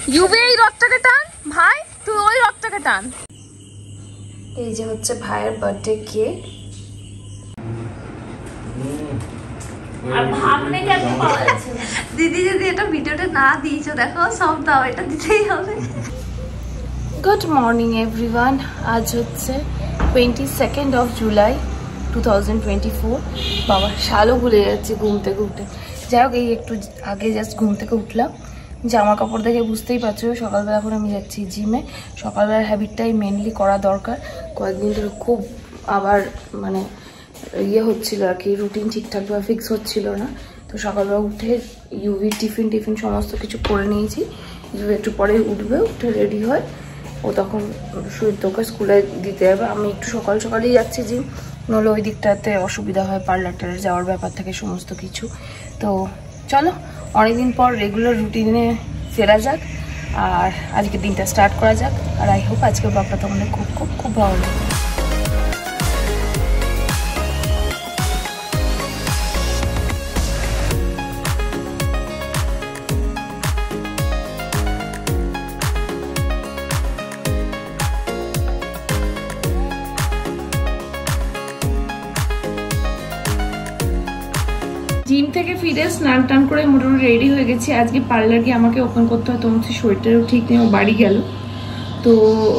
UV এই রথটাকে টান ভাই, তুই ওই রথটাকে টান। এই যে হচ্ছে ভাইয়ের বার্থডে কেক। দিদি যদি এটা ভিডিওটা না দিয়েছো দেখো সব দাও, এটা দিতেই হবে। গুড মর্নিং এভরিওয়ান, আজ হচ্ছে 22nd of July 2024। বাবা শালও ভুলে যাচ্ছে ঘুম থেকে উঠে। যাই হোক, এই একটু আগে জাস্ট ঘুম থেকে উঠলাম। জামা কাপড় দেখে বুঝতেই পারছো সকালবেলা এখন আমি যাচ্ছি জিমে। সকালবেলার হ্যাবিটটাই মেনলি করা দরকার। কয়েকদিন ধরে খুব আবার মানে ইয়ে হচ্ছিল আর কি, রুটিন ঠিকঠাকভাবে ফিক্স হচ্ছিল না। তো সকালবেলা উঠে ইউভির টিফিন সমস্ত কিছু করে নিয়েছি। ইউভি একটু পরে উঠবে, উঠে রেডি হয়, ও তখন সুইটকে স্কুলে দিতে যাবে। আমি একটু সকালেই যাচ্ছি জিম, নইলে ওই দিকটাতে অসুবিধা হয় পার্লারে যাওয়ার ব্যাপার থেকে সমস্ত কিছু। তো চলো অনেকদিন পর রেগুলার রুটিনে ফেরা যাক আর আজকের দিনটা স্টার্ট করা যাক। আর আই হোপ আজকের ব্লগটা তোমাদের খুব খুব খুব ভালো লাগে। জিম থেকে ফিরে স্নান টান করে মোটামুটি রেডি হয়ে গেছি। আজকে পার্লার গিয়ে আমাকে ওপেন করতে হয়, তোমার শরীরটাও ঠিক নেই, বাড়ি গেল। তো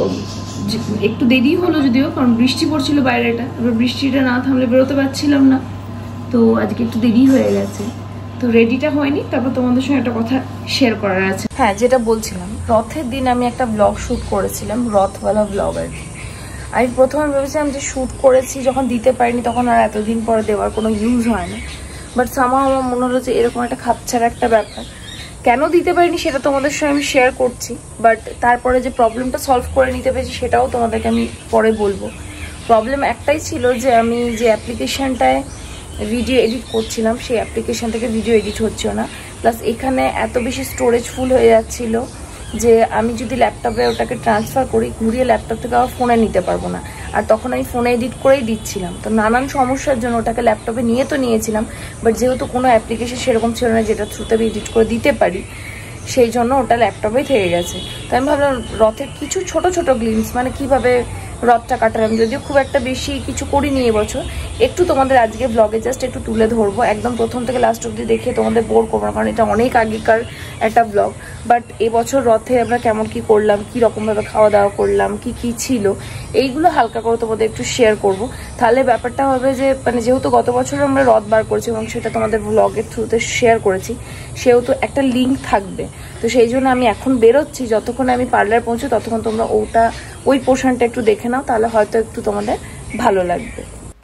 একটু দেরি হলো যদিও, কারণ বৃষ্টি পড়ছিল বাইরেটা, এবার বৃষ্টিটা না থামলে বেরোতে পারছিলাম না। তো আজকে একটু দেরি হয়ে গেছে, তো রেডিটা হয়নি। তারপর তোমাদের সঙ্গে একটা কথা শেয়ার করার আছে। হ্যাঁ, যেটা বলছিলাম, রথের দিন আমি একটা ব্লগ শ্যুট করেছিলাম, রথওয়ালা ব্লগ আর কি। আমি প্রথমে ভেবেছিলাম যে শ্যুট করেছি, যখন দিতে পারিনি তখন আর এতদিন পরে দেওয়ার কোনো ইউজ হয় না। বাট সামহাও আমার মনে হলো যে এরকম একটা খাপছাড়া একটা ব্যাপার, কেন দিতে পারিনি সেটা তোমাদের সঙ্গে আমি শেয়ার করছি। বাট তারপরে যে প্রবলেমটা সলভ করে নিতে পেরেছি সেটাও তোমাদেরকে আমি পরে বলবো। প্রবলেম একটাই ছিল যে আমি যে অ্যাপ্লিকেশানটায় ভিডিও এডিট করছিলাম সেই অ্যাপ্লিকেশান থেকে ভিডিও এডিট হচ্ছিল না। প্লাস এখানে এত বেশি স্টোরেজ ফুল হয়ে যাচ্ছিলো যে আমি যদি ল্যাপটপে ওটাকে ট্রান্সফার করি, ঘুরিয়ে ল্যাপটপ থেকে আবার ফোনে নিতে পারবো না। আর তখন আমি ফোনে এডিট করেই দিচ্ছিলাম, তো নানান সমস্যার জন্য ওটাকে ল্যাপটপে নিয়ে তো নিয়েছিলাম, বাট যেহেতু কোনো অ্যাপ্লিকেশন সেরকম ছিল না যেটা থ্রুতে আমি এডিট করে দিতে পারি, সেই জন্য ওটা ল্যাপটপেই থেকে গেছে। তো আমি ভাবলাম রথের কিছু ছোট ছোট গ্লিমস, মানে কিভাবে রথটা কাটালাম, যদিও খুব একটা বেশি কিছু করিনি এবছর, একটু তোমাদের আজকে ব্লগে জাস্ট একটু তুলে ধরবো। একদম প্রথম থেকে লাস্ট অব্দি দেখে তোমাদের বোর করবো না, কারণ এটা অনেক আগেকার একটা ব্লগ। বাট এবছর রথে আমরা কেমন কি করলাম, কি রকমভাবে খাওয়া দাওয়া করলাম, কি কি ছিল, এইগুলো হালকা করে তোমাদের একটু শেয়ার করব। তাহলে ব্যাপারটা হবে যে মানে যেহেতু গত বছর আমরা রথ বার করেছি এবং সেটা তোমাদের ব্লগের থ্রুতে শেয়ার করেছি, সেহেতু একটা লিঙ্ক থাকবে। তো সেই জন্য আমি এখন বেরোচ্ছি, যতক্ষণ আমি পার্লার পৌঁছে ততক্ষণ তোমরা ওই পোর্শনটা একটু দেখে নাও, তাহলে হয়তো একটু তোমাদের ভালো লাগবে।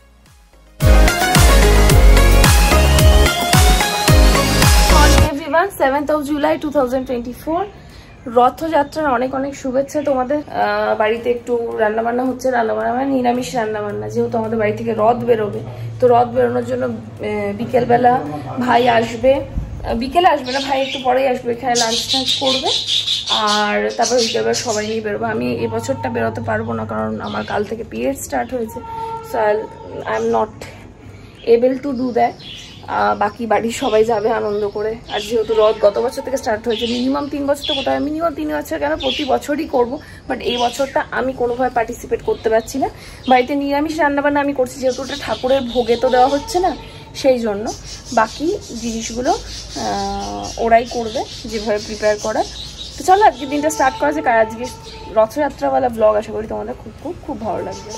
7th of July 2024, রথযাত্রার অনেক অনেক শুভেচ্ছা তোমাদের। বাড়িতে একটু রান্নাবান্না হচ্ছে, রান্নাবান্না মানে নিরামিষ রান্নাবান্না, যেহেতু আমাদের বাড়ি থেকে রথ বেরোবে। তো রথ বেরোনোর জন্য বিকেলবেলা ভাই আসবে, বিকেলে আসবে না, ভাই একটু পরেই আসবে, এখানে লাঞ্চ টাঞ্চ করবে, আর তারপর বিকেলবেলা সবাই নিয়ে বেরোবো। আমি এবছরটা বেরোতে পারবো না, কারণ আমার কাল থেকে পিরিয়ড স্টার্ট হয়েছে, so I am not able to do that. বাকি বাড়ির সবাই যাবে আনন্দ করে। আর যেহেতু রথ গত বছর থেকে স্টার্ট হয়েছে, মিনিমাম 3 বছর তো কোথায়, মিনিমাম 3 বছর কেন, প্রতি বছরই করবো। বাট এই বছরটা আমি কোনোভাবে পার্টিসিপেট করতে পারছি না। বাড়িতে নিরামিষ রান্নাবান্না আমি করছি, যেহেতু ওটা ঠাকুরের ভোগে তো দেওয়া হচ্ছে না, সেই জন্য বাকি জিনিসগুলো ওরাই করবে যেভাবে প্রিপেয়ার করার। তো চলো আজকে দিনটা স্টার্ট করা যাক। আর আজকে রথযাত্রাওয়ালা ব্লগ আশা করি তোমাদের খুব খুব খুব ভালো লাগবে।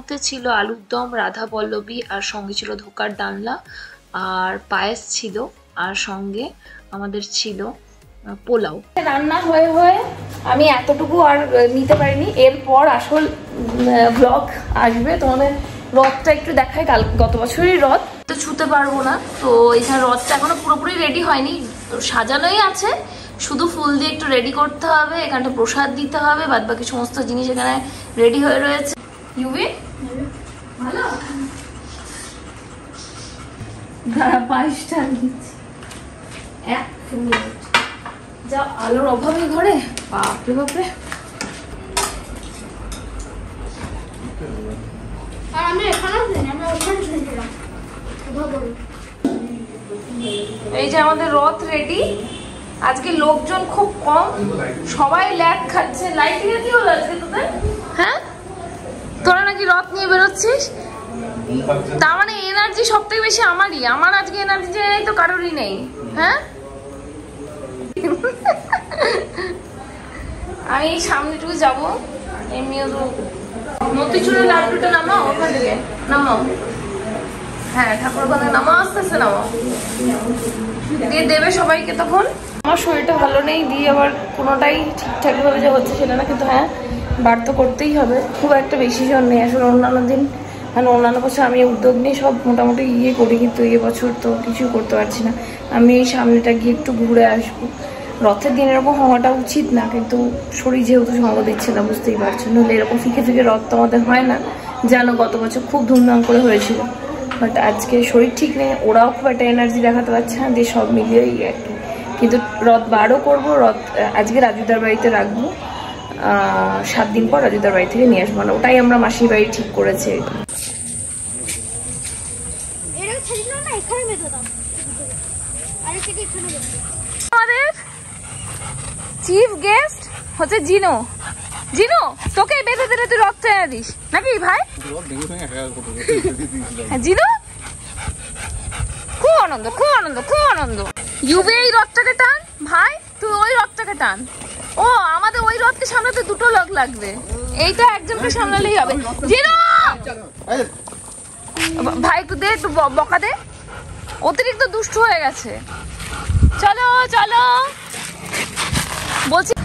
মেনুতে ছিল আলুর দম, রাধা পল্লবী, আর সঙ্গে ছিল ধোকার ডালনা আর পায়েস ছিল, আর সঙ্গে আমাদের ছিল পোলাও। রান্না হয়ে হয়ে আমি এতটুকু আর নিতে পারিনি। এরপর আসল ব্লগ আসবে, তোমাদের রথটা একটু দেখায়। গত বছরই রথ, তো ছুতে পারবো না। তো এখানে রথটা এখনো পুরোপুরি রেডি হয়নি, সাজানোই আছে, শুধু ফুল দিয়ে একটু রেডি করতে হবে, এখানটা প্রসাদ দিতে হবে, বাদ বাকি সমস্ত জিনিস এখানে রেডি হয়ে রয়েছে। ইউবি ভালো দাঁড়া, পায়েসটা দিচ্ছি এক মিনিট। যা আলোর অভাবে ঘরে, বাপরে বাপরে। এই যে আমাদের রথ রেডি। আজকে লোকজন খুব কম, সবাই ল্যাগ খাচ্ছে। লাইটিং এর কি হলো আজকে তোদের? হ্যাঁ, তোরা নাকি রথ নিয়ে বেরোচ্ছিস, তার মানে এনার্জি সব থেকে বেশি আমারই। আমার আজকে এনার্জি নেই তো কারোরই নেই। হ্যাঁ, আমি সামনেটুকু যাবো। এমনিও তো মতিচুরের লাড্ডুটা নামাও, ওখান থেকে নামাও। হ্যাঁ, ঠাকুর ওখানে নামাও, আস্তে আস্তে নামাও, দিয়ে দেবে সবাইকে। তখন আমার শরীরটা ভালো নেই, দিয়ে আবার কোনোটাই ঠিকঠাক ভাবে যে হচ্ছে সেটা না, কিন্তু হ্যাঁ বার তো করতেই হবে। খুব একটা বেশি জন নেই আসলে। অন্যান্য দিন মানে অন্যান্য বছর আমি উদ্যোগ নিয়ে সব মোটামুটি ইয়ে করি, কিন্তু এই বছর তো কিছু করতে পারছি না। আমি এই সামনেটা গিয়ে একটু ঘুরে আসবো। রথের দিন এরকম হওয়াটা উচিত না, কিন্তু শরীর যেহেতু সঙ্গ দিচ্ছে না, বুঝতেই পারছো। নাহলে এরকম ফিকে ফিকে রথ তো আমাদের হয় না, জানো গত বছর খুব ধুমধাম করে হয়েছিল। বাট আজকে শরীর ঠিক নেই, ওরাও খুব একটা এনার্জি দেখাতে পারছে না, দিয়ে সব মিলিয়েই আর কি। কিন্তু রথ বারও করবো। রথ আজকে রাজুদার বাড়িতে রাখবো, 7 দিন পর রাজুদার বাড়ি থেকে নিয়ে আসবো। না ওটাই আমরা মাসির বাড়ি ঠিক করেছি। আমাদের চিফ গেস্ট হচ্ছে জিনো। জিনো, তোকে বেঁধে দিলে তুই রথ টেনে দিস নাকি ভাই? জিনো, খুব আনন্দ, খুব আনন্দ, খুব আনন্দ। ইউবি এই রথটাকে টান ভাই, তুই ওই রথটাকে টান। ও আমাদের ওই রথকে সামলাতে দুটো লোক লাগবে, এইটা একজনকে সামলালেই হবে। জিনো ভাই একটু দে, একটু বকা দে, অতিরিক্ত দুষ্টু হয়ে গেছে। চলো চলো বলছি।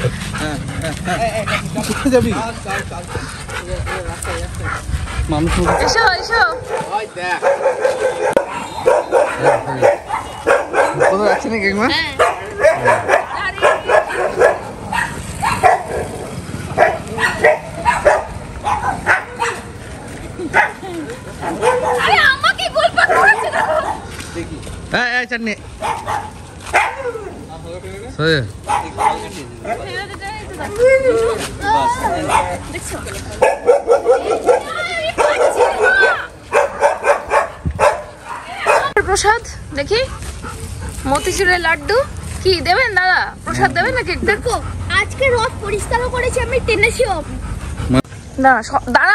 এসো এসো। আমাকে গোলপাট করেছে দেখো। চাটনি প্রসাদ দেখি, মতিচুরের লাড্ডু কি দেবেন দাদা? প্রসাদ দেবেন নাকি? দেখো আজকে রথ পরিষ্কারও করেছি আমি, টেনেছিও। দাঁড়া,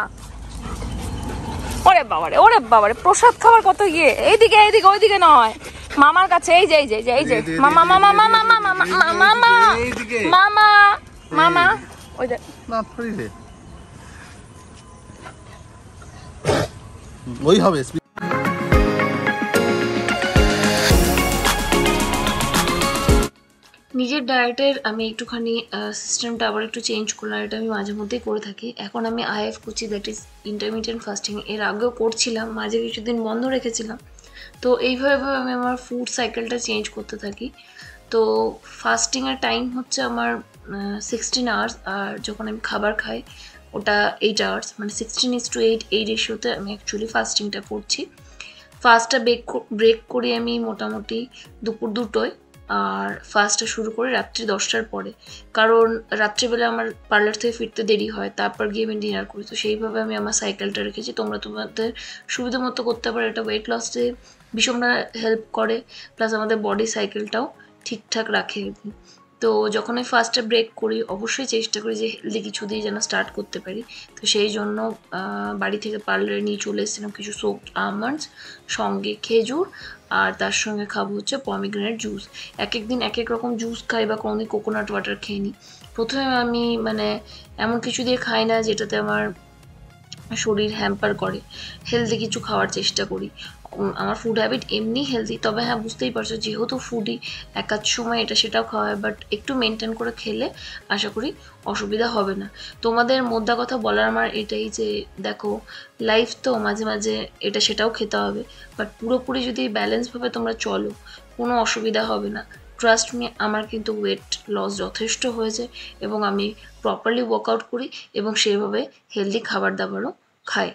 ওরে বাবারে, ওরে বাবারে, প্রসাদ খাবার কত ইয়ে। এইদিকে এইদিকে, ওইদিকে নয়, মামার কাছে। এই যে এই যে এই যে মামা মামা মামা মামা মামা মামা মামা, ওই যে ওই হবে। নিজের ডায়েটের আমি একটুখানি সিস্টেমটা আবার একটু চেঞ্জ করলাম। এটা আমি মাঝে মধ্যেই করে থাকি। এখন আমি আইএফ করছি, দ্যাট ইজ ইন্টারমিডিয়েন্ট ফাস্টিং। এর আগেও করছিলাম, মাঝে কিছুদিন বন্ধ রেখেছিলাম। তো এইভাবে আমি আমার ফুড সাইকেলটা চেঞ্জ করতে থাকি। তো ফাস্টিংয়ের টাইম হচ্ছে আমার 16 আওয়ার্স, আর যখন আমি খাবার খাই ওটা 8 আওয়ার্স, মানে 16:8 এই রেশিওতে আমি অ্যাকচুয়ালি ফাস্টিংটা করছি। ফাস্টটা ব্রেক করি আমি মোটামুটি দুপুর 2টোয়, আর ফাস্টটা শুরু করে রাত্রি 10টার পরে, কারণ রাত্রিবেলা আমার পার্লার থেকে ফিরতে দেরি হয়, তারপর গিয়ে আমি ডিনার করি। তো সেইভাবে আমি আমার সাইকেলটা রেখেছি। তোমরা তোমাদের সুবিধা মতো করতে পারো। এটা ওয়েট লসে ভীষণটা হেল্প করে, প্লাস আমাদের বডি সাইকেলটাও ঠিকঠাক রাখে। তো যখন আমি ফার্স্টে ব্রেক করি অবশ্যই চেষ্টা করি যে হেলদি কিছু দিয়ে যেন স্টার্ট করতে পারি। তো সেই জন্য বাড়ি থেকে পার্লারে নিয়ে চলে এসেছিলাম কিছু সোকড আমন্ডস, সঙ্গে খেজুর, আর তার সঙ্গে খাবো হচ্ছে পমিগ্রেনেট জুস। এক এক দিন এক এক রকম জুস খাই, বা কোনোদিন কোকোনাট ওয়াটার খেয়ে নিই। প্রথমে আমি মানে এমন কিছু দিয়ে খাই না যেটাতে আমার শরীর হ্যাম্পার করে, হেলদি কিছু খাওয়ার চেষ্টা করি। আমার ফুড হ্যাবিট এমনি হেলদি, তবে হ্যাঁ বুঝতেই পারছো যেহেতু ফুডই এক আধ সময় এটা সেটাও খাওয়া হয়, বাট একটু মেনটেন করে খেলে আশা করি অসুবিধা হবে না। তোমাদের মোদ্দা কথা বলার আমার এটাই যে দেখো, লাইফ তো মাঝে মাঝে এটা সেটাও খেতে হবে, বাট পুরোপুরি যদি ব্যালেন্সভাবে তোমরা চলো কোনো অসুবিধা হবে না। ট্রাস্ট মি, আমার কিন্তু ওয়েট লস যথেষ্ট হয়েছে এবং আমি প্রপারলি ওয়ার্কআউট করি এবং সেভাবে হেলদি খাবার দাবারও খাই।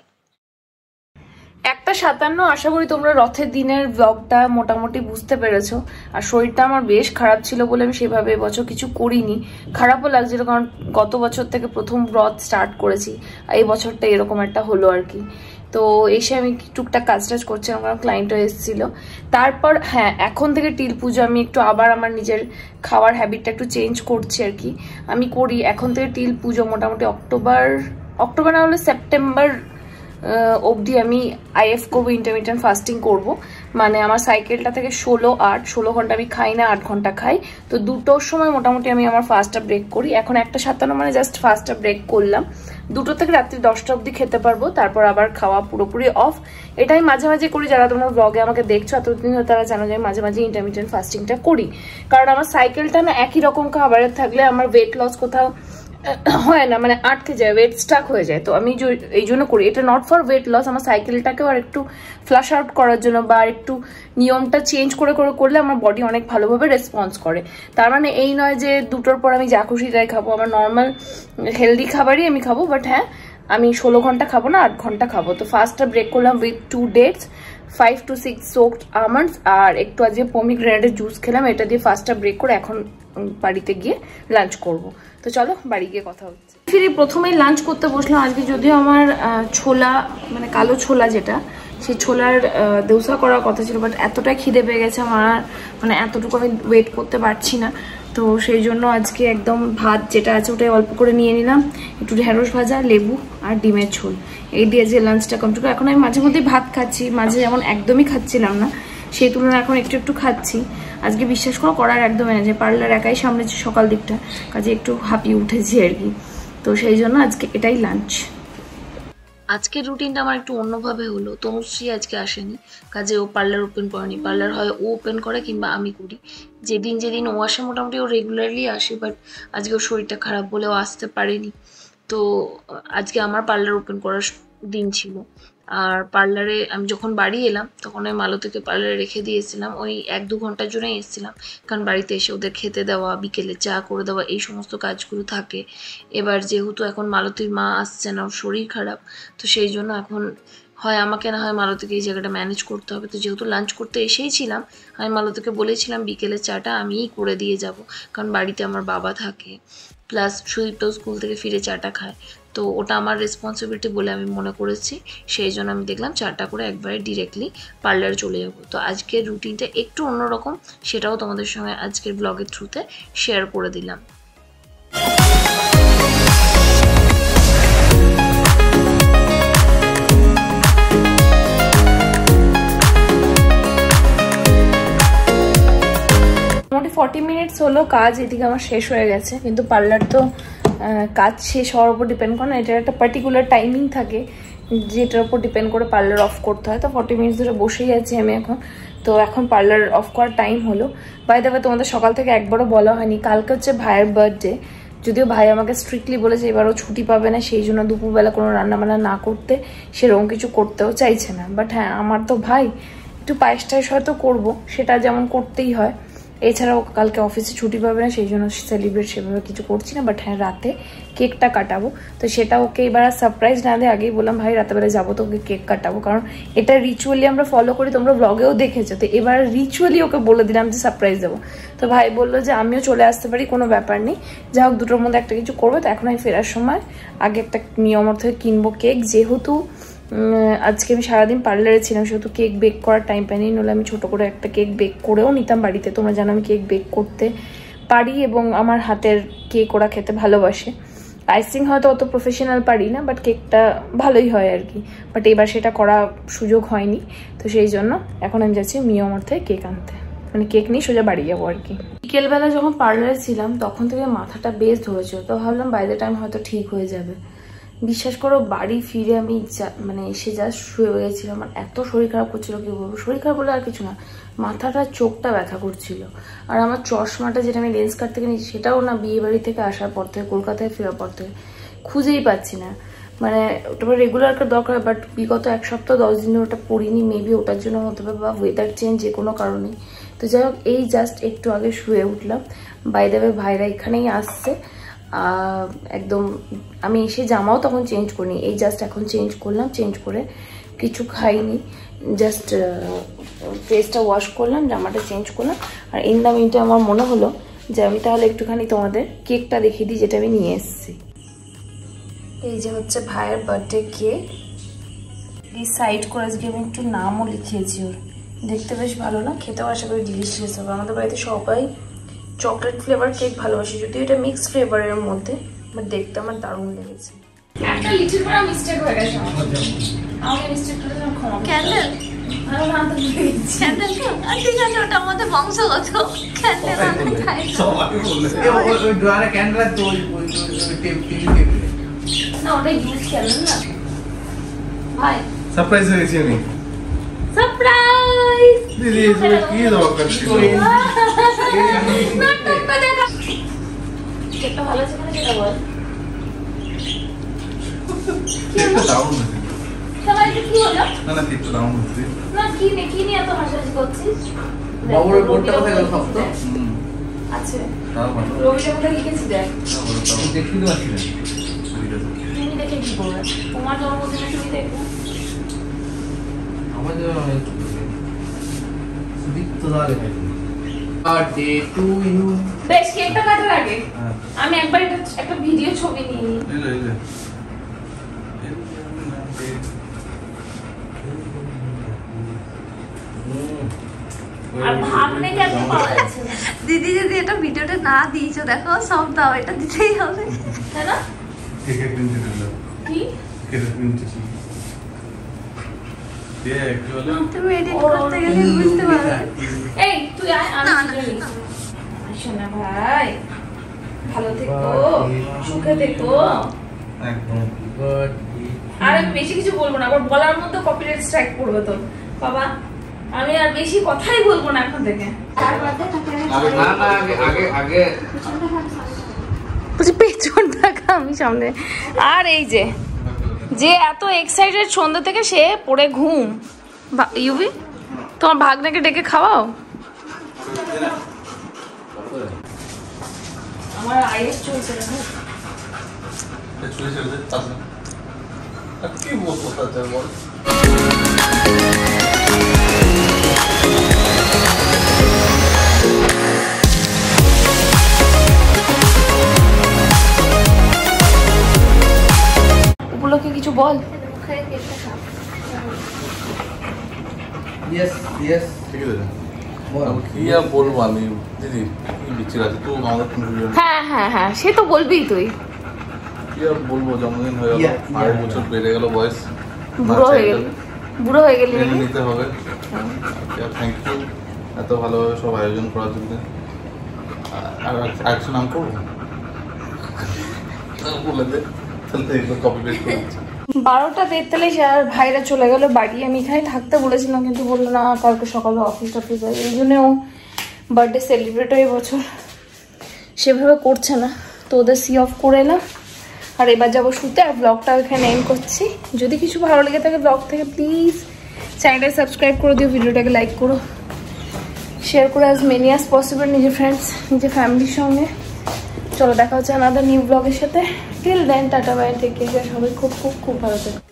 1:57 আশা করি তোমরা রথের দিনের ব্লগটা মোটামুটি বুঝতে পেরেছো। আর শরীরটা আমার বেশ খারাপ ছিল বলে আমি সেভাবে এবছর কিছু করিনি। খারাপও লাগছিল কারণ গত বছর থেকে প্রথম রথ স্টার্ট করেছি, আর এই বছরটা এরকম একটা হলো আর কি। তো এসে আমি টুকটাক কাজ টাজ করছিলাম কারণ ক্লায়েন্টও এসেছিল। তারপর হ্যাঁ, এখন থেকে টিল পুজো আমি একটু আবার আমার নিজের খাওয়ার হ্যাবিটটা একটু চেঞ্জ করছি আর কি। আমি করি এখন থেকে টিল পুজো মোটামুটি অক্টোবর না হলে সেপ্টেম্বর অবধি আমি আইএফ করবো, ইন্টারমিডিয়েন্ট ফাস্টিং করব। মানে আমার সাইকেলটা থেকে 16 ঘন্টা আমি খাই না, 8 ঘন্টা খাই। তো 2টোর সময় মোটামুটি আমি আমার ফাস্টটা ব্রেক করি। এখন 1:57 মানে জাস্ট ফাস্টটা ব্রেক করলাম। 2টো থেকে রাত্রি 10টা অবধি খেতে পারবো, তারপর আবার খাওয়া পুরোপুরি অফ। এটাই মাঝে মাঝে করি। যারা তোমরা ব্লগে আমাকে দেখছো এতদিন ধরে তারা জানো যে আমি মাঝে মাঝে ইন্টারমিডিয়েন্ট ফাস্টিংটা করি, কারণ আমার সাইকেলটা না একই রকম খাবারের থাকলে আমার ওয়েট লস কোথাও হয় না, মানে আটকে যায়, ওয়েট স্টাক হয়ে যায়। তো আমি এই জন্য করি এটা, নট ফর ওয়েট লস, আমার সাইকেলটাকেও আর একটু ফ্লাশ আউট করার জন্য বা একটু নিয়মটা চেঞ্জ করে করলে আমার বডি অনেক ভালোভাবে রেসপন্স করে। তার মানে এই নয় যে 2টোর পর আমি যা খুশি তাই খাবো, আমার নর্মাল হেলদি খাবারই আমি খাবো, বাট হ্যাঁ আমি 16 ঘন্টা খাবো না, 8 ঘন্টা খাবো। তো ফার্স্টটা ব্রেক করলাম with 2 dates, 5 to 6 soaked almonds আর একটু আজকে পমিগ্রেনেটের জুস খেলাম। এটা দিয়ে ফার্স্টটা ব্রেক করে এখন বাড়িতে গিয়ে লাঞ্চ করব। তো চলো বাড়ি গিয়ে কথা হচ্ছে। ফিরে প্রথমেই লাঞ্চ করতে বসলাম। আজকে যদিও আমার ছোলা, মানে কালো ছোলা যেটা, সেই ছোলার দোসা করার কথা ছিল, বাট এতটাই খিদে পেয়ে গেছে আমার, মানে এতটুকু আমি ওয়েট করতে পারছি না। তো সেই জন্য আজকে একদম ভাত যেটা আছে ওটাই অল্প করে নিয়ে নিলাম, একটু ঢেঁড়স ভাজা, লেবু আর ডিমের ঝোল, এই দিয়ে যে লাঞ্চটা কমপ্লিট। এখন আমি মাঝে মধ্যেই ভাত খাচ্ছি, মাঝে যেমন একদমই খাচ্ছিলাম না সেই তুলনায় এখন একটু একটু খাচ্ছি। আজকে বিশ্বাস করার একদমই না, যে পার্লার একাই সামনেছি সকাল দিকটা, কাজে একটু হাঁপিয়ে উঠেছি আর কি। তো সেই জন্য আজকে এটাই লাঞ্চ। আজকের রুটিনটা আমার একটু অন্যভাবে হলো। তনুশ্রী আজকে আসেনি, কাজে ও পার্লার ওপেন করেনি। পার্লার হয় ও ওপেন করে কিংবা আমি করি। যেদিন ও আসে মোটামুটি ও রেগুলারলি আসে, বাট আজকে ওর শরীরটা খারাপ বলে ও আসতে পারেনি। তো আজকে আমার পার্লার ওপেন করার দিন ছিল। আর পার্লারে আমি যখন বাড়ি এলাম তখন আমি মালতীকে পার্লারে রেখে দিয়েছিলাম, ওই 1-2 ঘন্টার জন্যই এসেছিলাম, কারণ বাড়িতে এসে ওদের খেতে দেওয়া, বিকেলে চা করে দেওয়া, এই সমস্ত কাজগুলো থাকে। এবার যেহেতু এখন মালতীর মা আসছে না, ওর শরীর খারাপ, তো সেই জন্য এখন হয় আমাকে না হয় মালতীকে এই জায়গাটা ম্যানেজ করতে হবে। তো যেহেতু লাঞ্চ করতে এসেই ছিলাম, আমি মালতীকে বলেছিলাম বিকেলের চাটা আমিই করে দিয়ে যাব, কারণ বাড়িতে আমার বাবা থাকে, প্লাস সুদীপটাও স্কুল থেকে ফিরে চাটা খায়। তো ওটা আমার রেসপন্সিবিলিটি বলে আমি মনে করেছি, সেই জন্য আমি দেখলাম চাটা করে একবারে ডিরেক্টলি পার্লারে চলে যাব। তো আজকের রুটিনটা একটু অন্যরকম, সেটাও তোমাদের সঙ্গে আজকের ব্লগের থ্রুতে শেয়ার করে দিলাম। মোটামুটি 40 মিনিটস হলো কাজ, এদিকে আমার শেষ হয়ে গেছে। কিন্তু পার্লার তো কাজ শেষ হওয়ার উপর ডিপেন্ড করে না, এটার একটা পার্টিকুলার টাইমিং থাকে যেটার উপর ডিপেন্ড করে পার্লার অফ করতে হয়। তো 40 মিনিটস ধরে বসেই আছি আমি এখন। তো এখন পার্লার অফ করার টাইম হলো। বাই দ্য ওয়ে তোমাদের সকাল থেকে একবারও বলা হয়নি, কালকে হচ্ছে ভাইয়ের বার্থডে। যদিও ভাই আমাকে স্ট্রিক্টলি বলেছে এবারও ছুটি পাবে না, সেই জন্য দুপুরবেলা কোনো রান্নাবান্না না করতে, সেরকম কিছু করতেও চাইছে না। বাট হ্যাঁ, আমার তো ভাই, একটু পায়েস টায়েস হয়তো করবো, সেটা যেমন করতেই হয়। এছাড়াও কালকে অফিসে ছুটি পাবে না, সেই জন্য সেলিব্রেট সেভাবে কিছু করছি না। বাট হ্যাঁ, রাতে কেকটা কাটাবো। তো সেটা ওকে এবার সারপ্রাইজ না দিয়ে আগেই বললাম ভাই রাতেবেলা যাবো তো ওকে কেক কাটাবো, কারণ এটা রিচুয়ালি আমরা ফলো করি, তোমরা ব্লগেও দেখেছো। তো এবার রিচুয়ালি ওকে বলে দিলাম যে সারপ্রাইজ দেবো। তো ভাই বললো যে আমিও চলে আসতে পারি, কোনো ব্যাপার নেই, যা হোক 2টোর মধ্যে একটা কিছু করবো। তো এখন আমি ফেরার সময় আগে একটা নিয়ম অর্থে কিনবো কেক, যেহেতু আজকে আমি সারাদিন পার্লারে ছিলাম, সেহেতু কেক বেক করার টাইম পাইনি। নইলে আমি ছোটো করে একটা কেক বেক করেও নিতাম বাড়িতে। তোমরা জানো আমি কেক বেক করতে পারি এবং আমার হাতের কেক ওরা খেতে ভালোবাসে। আইসিং হয়তো অত প্রফেশনাল পারি না, বাট কেকটা ভালোই হয় আর কি। বাট এবার সেটা করা সুযোগ হয়নি, তো সেই জন্য এখন আমি যাচ্ছি মিয়মর থেকে কেক আনতে, মানে কেক নিয়ে সোজা বাড়ি যাবো আর কি। বিকেলবেলা যখন পার্লারে ছিলাম তখন থেকে মাথাটা বেশ ধরেছিল, তো ভাবলাম বাই দ্য টাইম হয়তো ঠিক হয়ে যাবে। বিশ্বাস করো বাড়ি ফিরে আমি মানে এসে জাস্ট শুয়ে গেছিলাম, আমার এত শরীর খারাপ করছিল, কি বলবো, শরীর খারাপ বলে আর কিছু না, মাথাটা চোখটা ব্যথা করছিল। আর আমার চশমাটা যেটা আমি লেন্স কাট থেকে নিয়েছি সেটাও না বিয়ে বাড়ি থেকে আসার পর থেকে, কলকাতায় ফেরার পর থেকে খুঁজেই পাচ্ছি না। মানে ওটা রেগুলার দরকার, বাট বিগত 1 সপ্তাহ 10 দিন ওটা পড়িনি, মেবি ওটার জন্য হতে পারে বা ওয়েদার চেঞ্জ, যে কোনো কারণে। তো যাই হোক, এই জাস্ট একটু আগে শুয়ে উঠলাম। বাই দ্য ওয়ে ভাইরা এখানেই আসছে একদম। আমি এসে জামাও তখন চেঞ্জ করিনি, এই জাস্ট এখন চেঞ্জ করলাম। চেঞ্জ করে কিছু খাইনি, জাস্ট ফেসটা ওয়াশ করলাম, জামাটা চেঞ্জ করলাম। আর ইন দ্য মিনটা আমার মনে হলো যে আমি তাহলে একটুখানি তোমাদের কেকটা দেখিয়ে দিই, যেটা আমি নিয়ে এসেছি। এই যে হচ্ছে ভাইয়ের বার্থডে কেক, এই সাইড করে আজকে আমি একটু নামও লিখিয়েছি ওর। দেখতে বেশ ভালো না, খেতেও আশা করি ডিলিশিয়াস হবে। আমাদের বাড়িতে সবাই চকলেট ফ্লেভার কেক ভালোবাসি, যদিও এটা মিক্স ফ্লেভারের মধ্যে, বাট দেখতে আমার দারুণ লেগেছে। একটা লিটিল বড় মিস্টেক হয়ে গেছে আমার, মিস্টেকটা আমি ক্ষমা করব। ক্যান্ডেল আমি নামতে ভুলেছি, ক্যান্ডেল তো ঠিক আছে, ওটা আমাদের বংশগত ক্যান্ডেল। আমি খাই সবাই বলে ওই ডোয়ারে ক্যান্ডেল তো ওই টিভি না, ওটা ইউজ ক্যান্ডেল না ভাই। সারপ্রাইজ হয়ে গেছি আমি, সারপ্রাইজ দিদি। কি দরকার ছিল না টপটা দেখা, কেকটা ভালো আছে না, যেটা বল কেকটা দারুণ হয়েছে। সবাই কি হলো? না না কেকটা দারুণ হয়েছে না। কি নিয়ে এত হাসাহাসি করছিস? বাবুর বোর্ডটা কোথায় গেল সব তো? আচ্ছা রবিটা কোথায় লিখেছি দেখ, দেখি তো আছে। তুমি দেখে কি করবে? তোমার জন্মদিনে তুমি দেখো, আমার জন্য সুদীপ্ত দাঁড়ে বার্থডে টু ইউ। বেশ কেকটা কাটার আগে আমি একবার একটা ভিডিও ছবি নিয়ে নিই। আর ভাবনে কেন পাওয়া যাচ্ছে না দিদি, যদি এটা ভিডিওটা না দিয়েছো দেখো, সব দাও, এটা দিতেই হবে, তাই না? কেকের প্রিন্ট দিলাম, কি কেকের প্রিন্ট দিছি, তুমি এডিট করতে গেলে বুঝতে পারবে। এই তুই আয়, আমি আসো না ভাই, ভালো থেকো, সুখে থেকো একদম। আর আমি বেশি কিছু বলবো না, আবার বলার মধ্যে কপিরাইট স্ট্রাইক পড়বে তো বাবা। আমি আর বেশি কথাই বলবো না এখন থেকে। পেছন টাকা আমি সামনে। আর এই যে এত এক্সাইটেড সন্ধ্যা থেকে, সে পড়ে ঘুম। ইউবি তোমার ভাগ্নেকে ডেকে খাওয়াও। আমার আইএস চলছে না, কি বলবো তাতে বল। উপলক্ষে কিছু বল। হ্যাঁ সে তো বলবি তুই। কি আর বলবো, জন্মদিন হয়ে গেল, 8 বছর বেড়ে গেল বয়স, বুড়ো হয়ে গেলি, নিতে হবে। থ্যাংক ইউ এত ভালোভাবে সব আয়োজন করার জন্য। আর আরেকটা নাম করবো বলে দে, তাহলে কপি পেস্ট করে 12:43 আর ভাইরা চলে গেল বাড়ি। আমি এখানে থাকতে বলেছিলাম, কিন্তু বললো না কালকে সকালে অফিস হয়, এই জন্যও বার্থডে সেলিব্রেট এই বছর সেভাবে করছে না, তো ওদের সি অফ করে এলাম। আর এবার যাবো শুতে, আর ব্লগটা এখানে এন্ড করছি। যদি কিছু ভালো লেগে থাকে ব্লগ থেকে, প্লিজ চ্যানেলটা সাবস্ক্রাইব করে দিও, ভিডিওটাকে লাইক করো, শেয়ার করো অ্যাজ মেনি অ্যাজ পসিবল নিজের ফ্রেন্ডস, নিজের ফ্যামিলির সঙ্গে। চলো দেখা হচ্ছে আনাদার নিউ ব্লগের সাথে। Till then tata bye, take care, সবাই খুব খুব খুব ভালো থাকে।